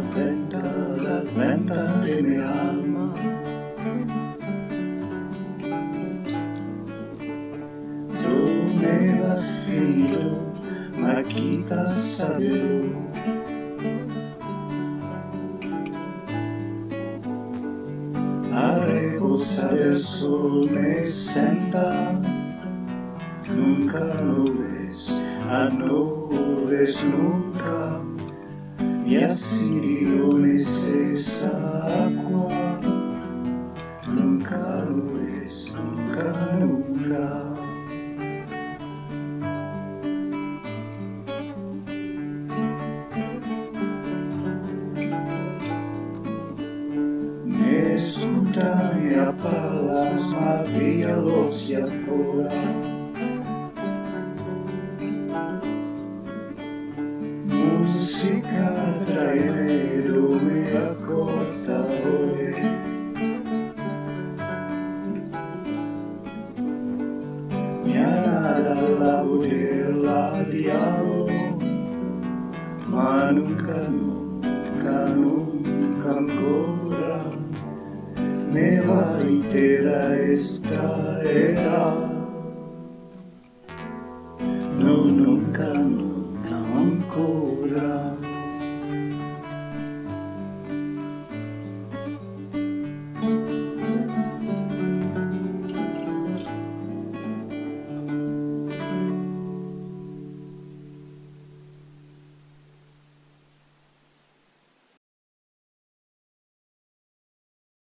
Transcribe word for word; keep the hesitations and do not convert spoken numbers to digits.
venta, la venta de mi alma. Dove va finito, ma chissà saperlo. A reposa del sol me senta, nunca lo ves, ah no ves nunca, mi asirione esa agua, nunca lo ves, nunca, nunca. Escuta e a palas, ma via los e afora. Música trainero me accorta ore. Mi nada laudirla dialogo, ma nunca, nunca, nunca ancora. Me va intera esta era.